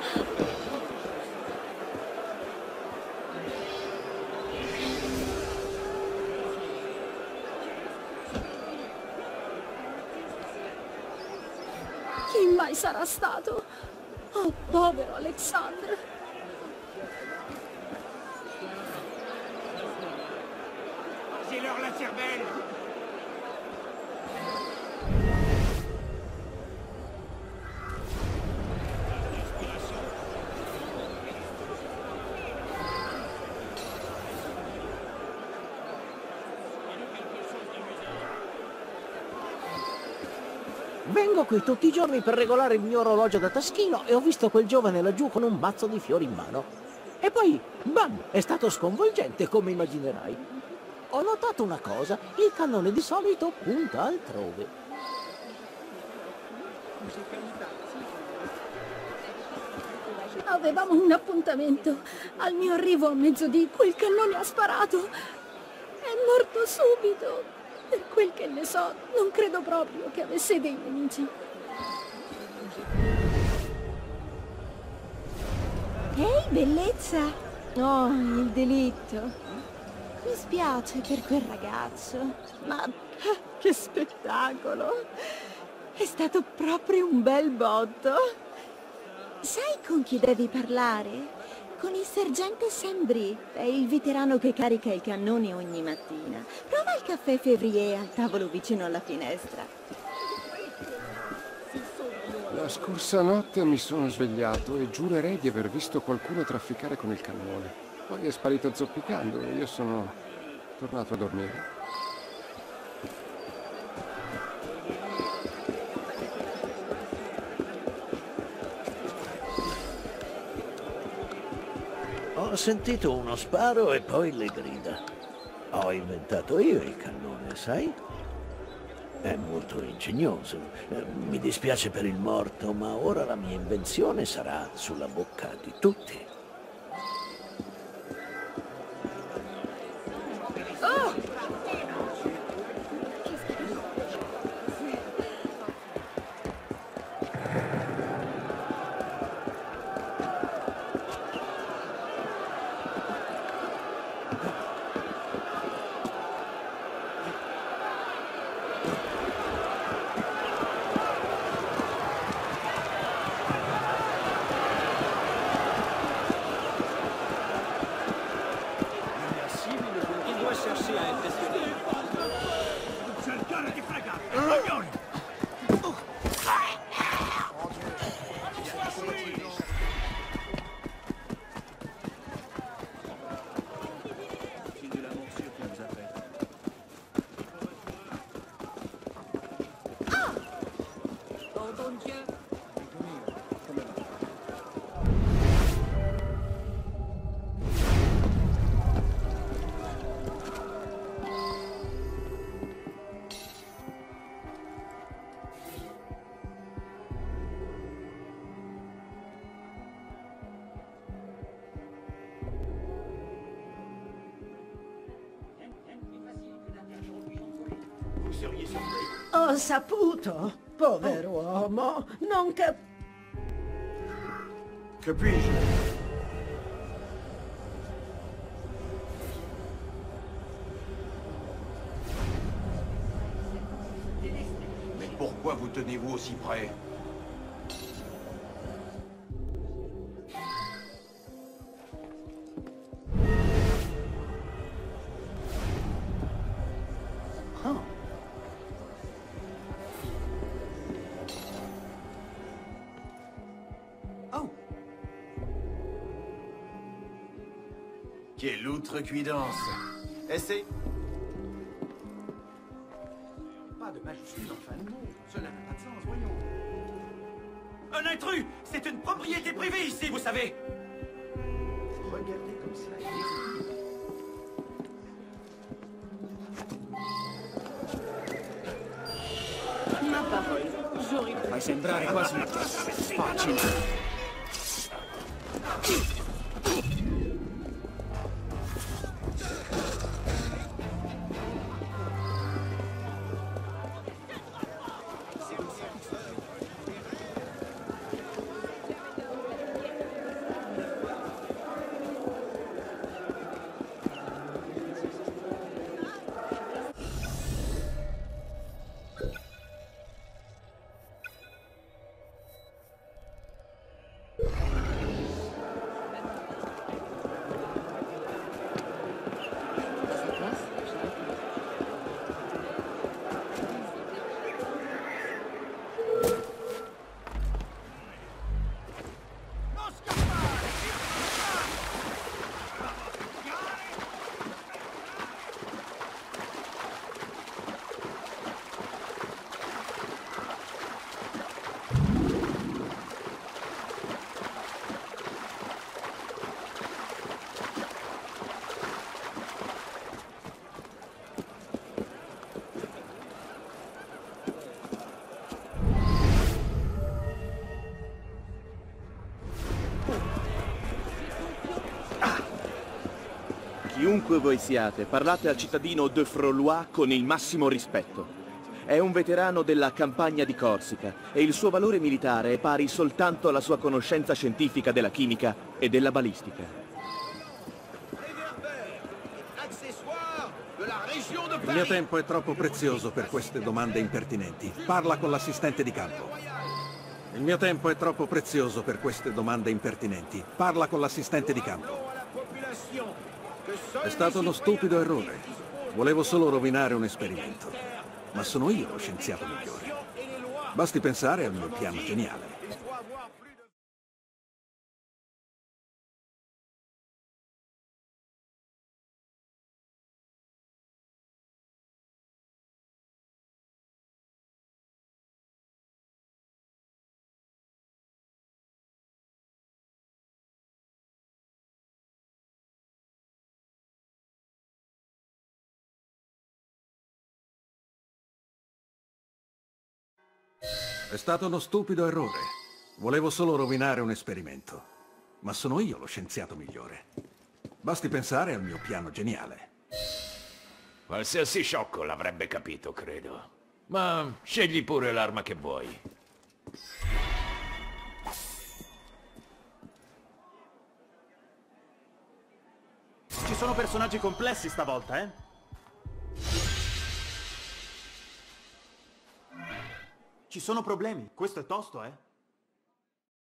Chi mai sarà stato? Oh, povero Alexandre. J'ai-leur la cervelle! Vengo qui tutti i giorni per regolare il mio orologio da taschino e ho visto quel giovane laggiù con un mazzo di fiori in mano. E poi, bam, è stato sconvolgente, come immaginerai. Ho notato una cosa, il cannone di solito punta altrove. Avevamo un appuntamento. Al mio arrivo a mezzodì quel cannone ha sparato. È morto subito. Per quel che ne so, non credo proprio che avesse dei nemici. Ehi, bellezza! Oh, il delitto. Mi spiace per quel ragazzo, ma che spettacolo! È stato proprio un bel botto. Sai con chi devi parlare? Con il sergente Saint-Brie, è il veterano che carica il cannone ogni mattina. Prova il caffè Février al tavolo vicino alla finestra. La scorsa notte mi sono svegliato e giurerei di aver visto qualcuno trafficare con il cannone. Poi è sparito zoppicando e io sono tornato a dormire. Ho sentito uno sparo e poi le grida. Ho inventato io il cannone, sai? È molto ingegnoso. Mi dispiace per il morto, ma ora la mia invenzione sarà sulla bocca di tutti. Ho saputo, pover'uomo, non Capisci? Mais pourquoi vous tenez-vous aussi près? Quelle outrecuidance! Essaye! Pas de majuscule en fin de mot. Cela n'a pas de sens, voyons. Un intrus! C'est une propriété privée ici, vous savez! Regardez comme cela est. Ma parole, giuri. Fai sembrare quasi facile. Chiunque voi siate, parlate al cittadino de Frolois con il massimo rispetto. È un veterano della campagna di Corsica e il suo valore militare è pari soltanto alla sua conoscenza scientifica della chimica e della balistica. Il mio tempo è troppo prezioso per queste domande impertinenti. Parla con l'assistente di campo. Il mio tempo è troppo prezioso per queste domande impertinenti. Parla con l'assistente di campo. È stato uno stupido errore. Volevo solo rovinare un esperimento. Ma sono io lo scienziato migliore. Basti pensare al mio piano geniale. È stato uno stupido errore. Volevo solo rovinare un esperimento. Ma sono io lo scienziato migliore. Basti pensare al mio piano geniale. Qualsiasi sciocco l'avrebbe capito, credo. Ma scegli pure l'arma che vuoi. Ci sono personaggi complessi stavolta, eh? Ci sono problemi, questo è tosto, eh?